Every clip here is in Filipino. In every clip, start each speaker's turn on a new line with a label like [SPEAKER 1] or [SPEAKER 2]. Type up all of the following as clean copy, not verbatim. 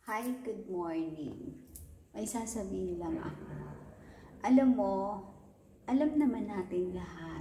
[SPEAKER 1] Hi, good morning. May sasabihin lang ako. Alam mo, alam naman natin lahat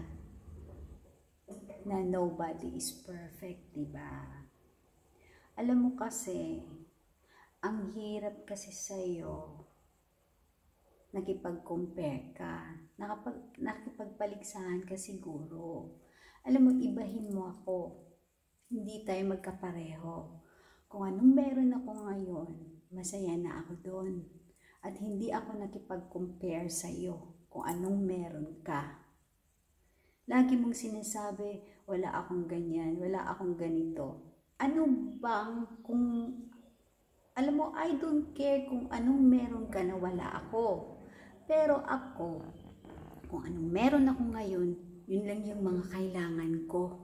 [SPEAKER 1] na nobody is perfect, diba? Alam mo kasi, ang hirap kasi sa'yo, nakipag-compare ka, nakipagpaligsahan ka siguro. Alam mo, ibahin mo ako. Hindi tayo magkapareho. Kung anong meron ako ngayon, masaya na ako doon. At hindi ako nakipag-compare sa'yo kung anong meron ka. Lagi mong sinasabi, wala akong ganyan, wala akong ganito. Ano bang alam mo, I don't care kung anong meron ka na wala ako. Pero ako, kung anong meron ako ngayon, yun lang yung mga kailangan ko.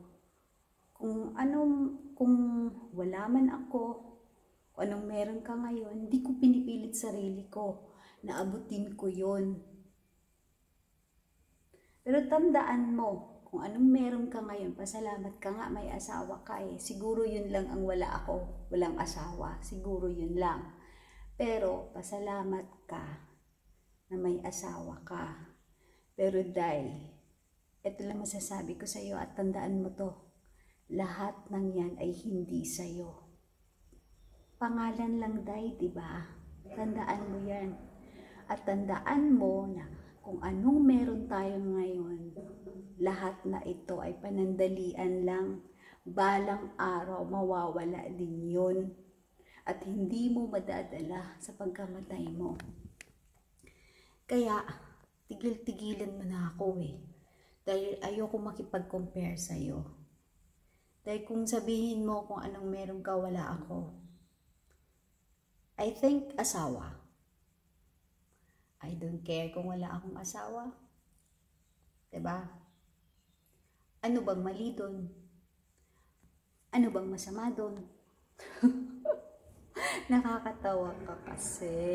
[SPEAKER 1] Kung wala man ako, kung anong meron ka ngayon, hindi ko pinipilit sarili ko. Naabutin ko yun. Pero tandaan mo, kung anong meron ka ngayon, pasalamat ka nga, may asawa ka eh. Siguro yun lang ang wala ako, walang asawa. Siguro yun lang. Pero pasalamat ka na may asawa ka. Pero ito lang masasabi ko sa iyo at tandaan mo to. Lahat ng yan ay hindi sa'yo. Pangalan lang, diba? Tandaan mo yan. At tandaan mo na kung anong meron tayo ngayon, lahat na ito ay panandalian lang. Balang araw, mawawala din yun. At hindi mo madadala sa pagkamatay mo. Kaya, tigil-tigilan mo na ako eh. Dahil ayoko makipag-compare sa'yo. Dahil kung sabihin mo kung anong meron ka, wala ako. I think asawa. I don't care kung wala akong asawa. Diba? Ano bang mali doon? Ano bang masama doon? Nakakatawa ka kasi.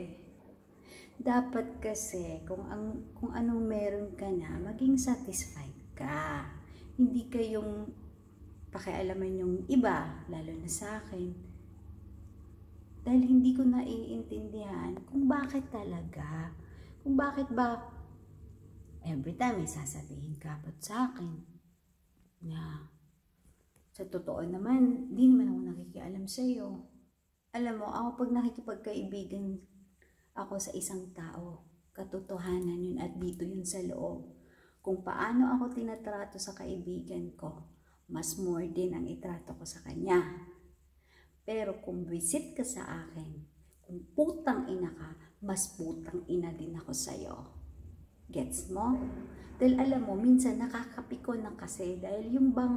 [SPEAKER 1] Dapat kasi kung anong meron ka na, maging satisfied ka. Hindi kayong pakialaman yung iba, lalo na sa akin. Dahil hindi ko naiintindihan kung bakit talaga. Kung bakit ba every time may sasabihin ka about sa akin. Na sa totoo naman, di naman ako nakikialam sa iyo. Alam mo, ako pag nakikipagkaibigan ako sa isang tao, katotohanan yun at dito yun sa loob. Kung paano ako tinatrato sa kaibigan ko, mas more din ang itrato ko sa kanya. Pero kung visit ka sa akin, kung putang ina ka, mas putang ina din ako sa'yo. Gets mo? Dahil alam mo, minsan nakakapikon na kasi dahil yung bang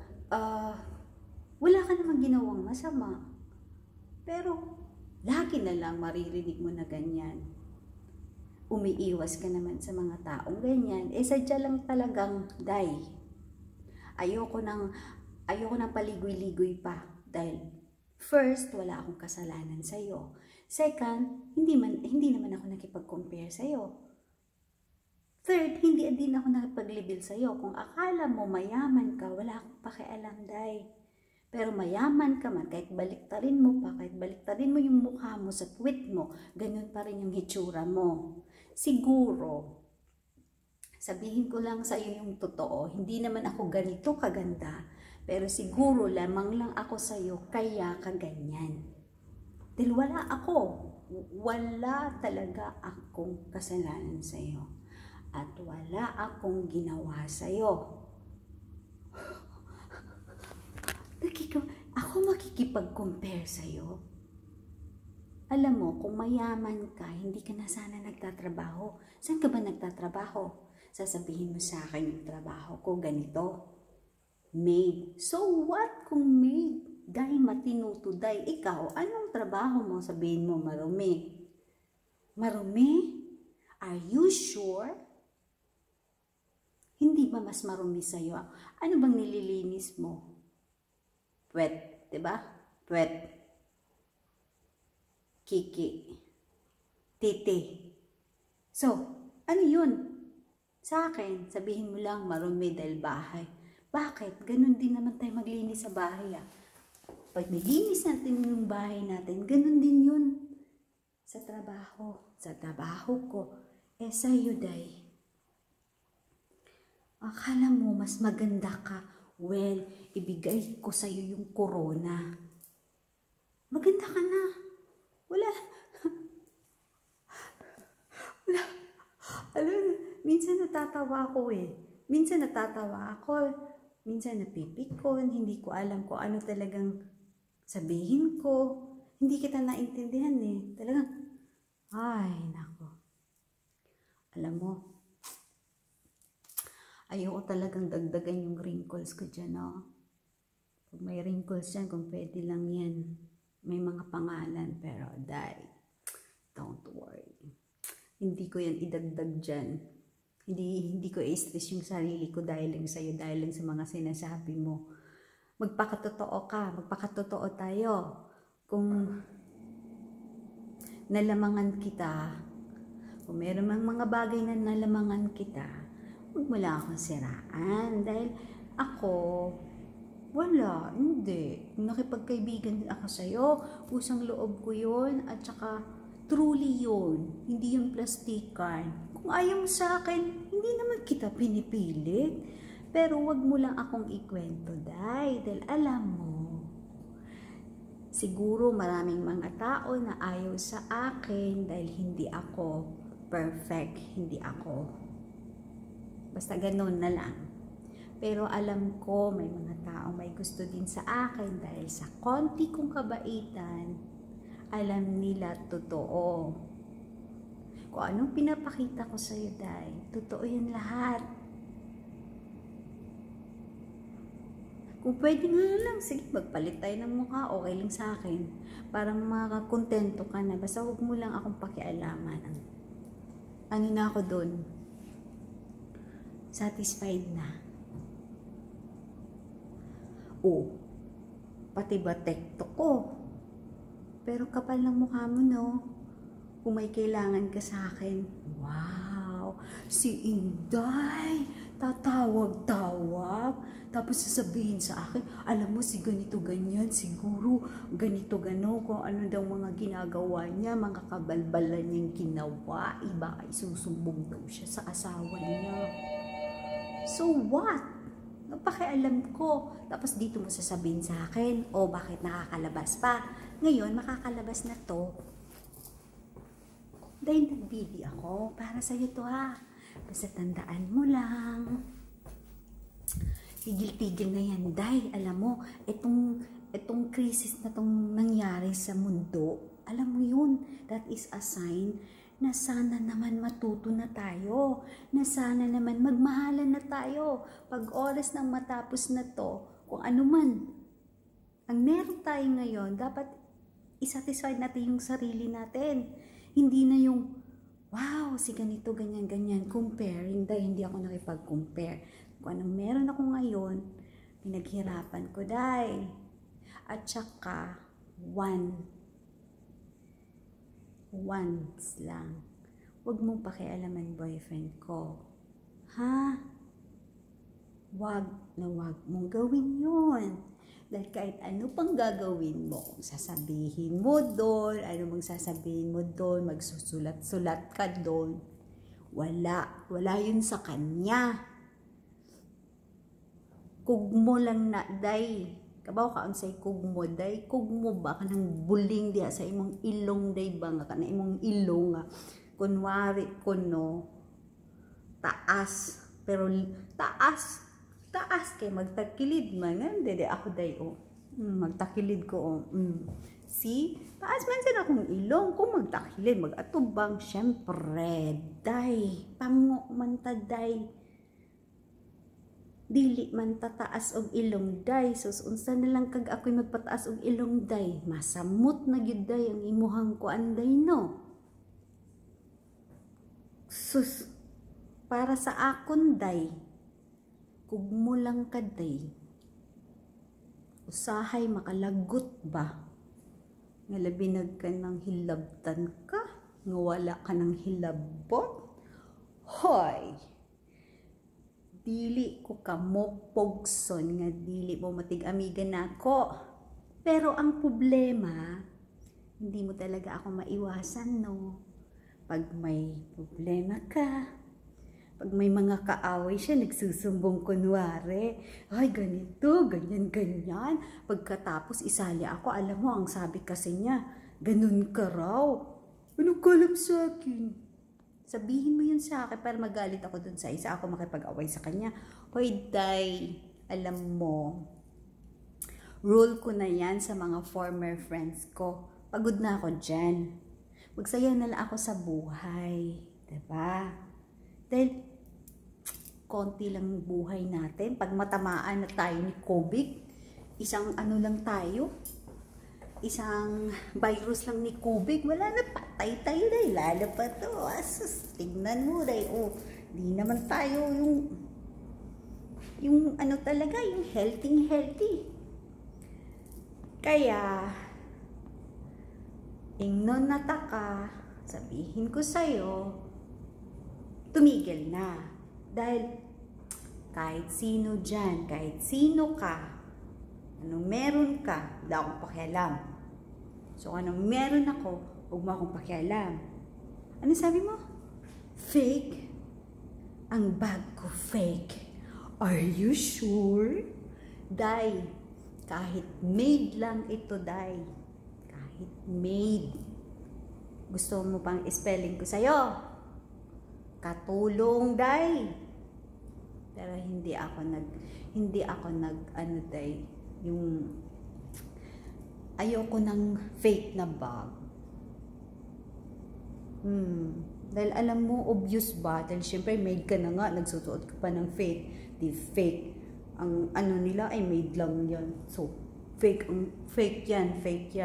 [SPEAKER 1] wala ka namang ginawang masama. Pero lagi na lang maririnig mo na ganyan. Umiiwas ka naman sa mga taong ganyan. Sadya lang talagang ayoko nang paligoy-ligoy pa dahil first, wala akong kasalanan sa iyo. Second, hindi naman ako nakipag-compare sa iyo. Third, hindi din ako nakipag-libel sa iyo. Kung akala mo mayaman ka, wala akong pakialam, Pero mayaman ka man, kahit baliktarin mo pa, kahit baliktarin mo yung mukha mo sa puwit mo, ganun pa rin yung hitsura mo. Siguro, sabihin ko lang sa iyo yung totoo, hindi naman ako ganito kaganda, pero siguro lamang lang ako sa iyo kaya kaganyan. Dahil wala talaga akong kasalanan sa iyo. At wala akong ginawa sa iyo. Ako makikipag-compare sa iyo. Alam mo, kung mayaman ka, hindi ka na sana nagtatrabaho. Saan ka ba nagtatrabaho? Sasabihin mo sa akin yung trabaho ko, ganito. Maid. So what kung maid? Dahil matinuto, ikaw, anong trabaho mo? Sabihin mo, marumi. Marumi? Are you sure? Hindi ba mas marumi sa'yo? Ano bang nililinis mo? Puwet, diba? Puwet. Kiki. Titi. So, ano yun? Sa akin, sabihin mo lang marumi dahil bahay. Bakit? Ganun din naman tayo maglinis sa bahay. Pag nilinis natin yung bahay natin, ganun din yun. Sa trabaho ko, sa'yo, day. Akala mo mas maganda ka, well, ibigay ko sa'yo yung corona. Maganda ka na. Wala. Alam, minsan natatawa ako Minsan napipikon, hindi ko alam kung ano talagang sabihin ko. Hindi kita naintindihan Talagang, ay, nako. Alam mo, ayoko talagang dagdagan yung wrinkles ko dyan, Pag may wrinkles dyan, kung pwede lang yan. May mga pangalan, pero don't worry. Hindi ko yan idagdag dyan. Hindi ko i-stress yung sarili ko dahil lang sa'yo, dahil lang sa mga sinasabi mo. Magpakatotoo ka, magpakatotoo tayo. Kung nalamangan kita, kung meron mang mga bagay na nalamangan kita, huwag mo lang akong siraan. Dahil ako, wala, hindi. Nakipagkaibigan din ako sa'yo, usang loob ko yun, at saka truly yun, hindi yung plastikan. Kung ayaw mo sa akin, hindi naman kita pinipilit. Pero wag mo lang akong ikwento, dahil alam mo, siguro maraming mga tao na ayaw sa akin dahil hindi ako perfect, hindi ako. Basta ganun na lang. Pero alam ko may mga tao may gusto din sa akin dahil sa konti kong kabaitan, alam nila totoo. Kung anong pinapakita ko sa iyo, Day, totoo yan lahat. Kung pwede nga lang, sige, magpalit tayo ng mukha, okay lang sa akin. Para makakontento ka na. Basta huwag mo lang akong pakialaman. Ano na ako dun? Satisfied na. Pati ba tekto ko? Pero kapal ng mukha mo, no? Kung may kailangan ka sa akin, wow! Si Inday, tatawag-tawag, tapos sasabihin sa akin, alam mo si ganito ganyan, siguro ganito gano, kung ano daw mga ginagawa niya, mga kabalbalan niyang ginawa, iba ay susumbong daw siya sa asawa niya. So what? Napakialam ko. Tapos dito mo sasabihin sa akin, bakit nakakalabas pa? Ngayon, makakalabas na to. Dahil nagbidi ako, para sa'yo to Basta tandaan mo lang. Tigil-tigil na yan, Day. Alam mo, itong krisis na tong nangyari sa mundo, alam mo yun, that is a sign na sana naman matuto na tayo, na sana naman magmahalan na tayo. Pag oras nang matapos na to, kung ano man ang meron tayo ngayon, dapat isatisfy natin yung sarili natin. Hindi na yung, wow, si ganito, ganyan, ganyan, comparing. Dahil hindi ako nakipag-compare. Kung anong meron ako ngayon, pinaghirapan ko, dahil. At saka, once lang. Huwag mong pakialaman boyfriend ko. Wag mong gawin yun. Dahil kahit ano pang gagawin mo, kung sasabihin mo doon, ano mong sasabihin mo doon, magsusulat-sulat ka doon, wala yun sa kanya. Kugmo lang na, Day. Kabaw ka ang say kugmo, Day. Kugmo ba ka ng buling diha sa imong ilong, Day ba nga ka na imong ilong kunwari kuno taas, pero taas kay magtakilid man dede ako, Day, magtakilid ko, see, taas man sila akong ilong, kung magtakilid magatubang, syempre, Day, pango man ta, Day, dili man tataas og ilong, Day. Sus, unsa na lang kag ako'y magpataas og ilong, Day, masamot na gyud, Day, ang imuhang kuan, Day, no? Sus, para sa akon, Day, kugmo lang ka, Day, usahay makalagot ba? Nga labinag ka ng hilabtan ka, nga wala ka ng hilabot? Hoy! Dili ko kamo pogson nga dili mo matig-amigan nako. Pero ang problema, hindi mo talaga ako maiwasan, no? Pag may problema ka, pag may mga kaaway siya, nagsusumbong kunwari. Ay, ganito, ganyan, ganyan. Pagkatapos isali ako, alam mo, ang sabi kasi niya, ganun ka raw. Anong kalap sa akin? Sabihin mo yun sa akin para magalit ako dun sa isa, ako makipag-away sa kanya. Hoy, Day, alam mo, rule ko na yan sa mga former friends ko. Pagod na ako dyan. Magsaya na lang ako sa buhay. Diba? Dahil, konti lang buhay natin. Pag matamaan na tayo ni COVID, isang ano lang tayo, isang virus lang ni COVID, wala na, patay tayo dahil. Lalo pa to. Asus, tingnan mo dahil, di naman tayo yung ano talaga, yung healthy. Kaya, ingnon nataka, sabihin ko sa'yo, tumigil na. Dahil kahit sino dyan, kahit sino ka, anong meron ka, wala akong pakialam. So anong meron ako, huwag mo akong pakialam. Ano sabi mo? Fake? Ang bag ko fake. Are you sure? Day, kahit made lang ito, Day. Kahit made. Gusto mo pang spelling ko sa'yo? Katulong, Day. Pero hindi ako nag ano, Day, yung ayoko ng fake na bag. Dahil alam mo, obvious ba? Dahil syempre made ka na nga, nagsusuot ka pa ng fake. Di fake. Ang ano nila ay made lang yan. So, fake yan.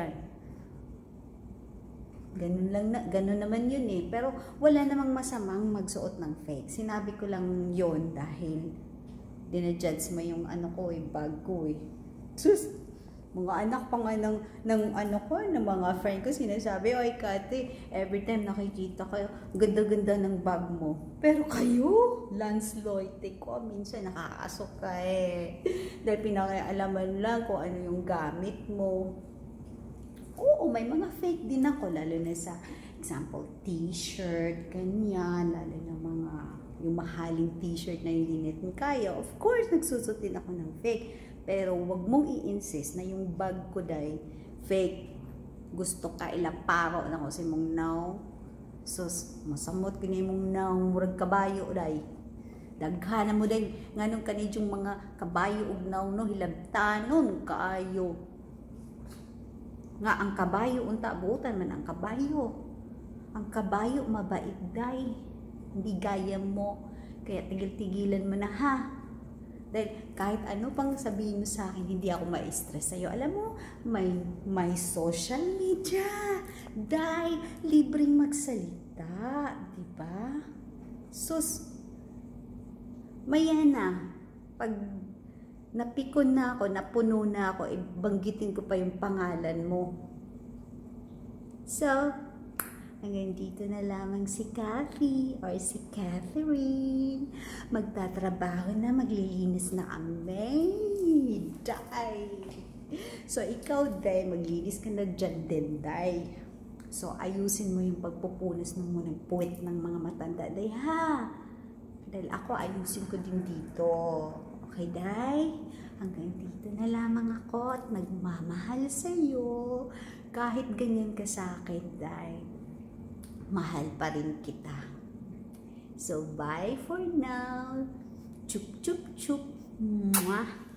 [SPEAKER 1] Ganun naman yun eh. Pero wala namang masamang magsuot ng fake. Sinabi ko lang yon dahil dinajudge mo yung ano ko eh, bag ko eh. Sus, mga anak pa nga ng ano ko, ng mga friend ko sinasabi, oy Kate, every time nakikita ko, ganda-ganda ng bag mo. Pero kayo, Lance Loite ko, minsan nakakasok ka eh. Dahil pinakialaman lang kung ano yung gamit mo. Oo, may mga fake din ako, lalo na sa example, t-shirt, ganyan, lalo na mga yung mahaling t-shirt na hindi natin kaya. Of course, nagsusutin ako ng fake. Pero wag mong i-insist na yung bag ko day fake. Gusto ka ilaparo na ko si mong now. Sus, masamot ko niya mong now, murag kabayo day. Daghanan mo day, nganong kanidyong mga kabayo ug now no, hilabtanon kaayo. Nga ang kabayo, unta buutan man ang kabayo. Ang kabayo mabait day. Hindi gaya mo. Kaya tigil-tigilan mo na ha. Dahil kahit ano pang sabihin mo sa akin, hindi ako ma-stress sa'yo. Alam mo, may social media. Dahil libreng magsalita. Diba? Sus, maya na. Pag napikon na ako, napuno na ako, banggitin ko pa yung pangalan mo. So, hanggang dito na lamang si Kathy or si Catherine. Magtatrabaho na, maglilinis na kami. Day! So, ikaw, Day, maglinis ka na dyan din, Day. So, ayusin mo yung pagpupunas ng munang puwet ng mga matanda, Day, ha? Dahil ako, ayusin ko din dito. Okay, Day? Hanggang dito na lamang ako at nagmamahal sa'yo. Kahit ganyan ka sa akin, Day, mahal pa rin kita. So, bye for now. Chup, chup, chup. Mwah.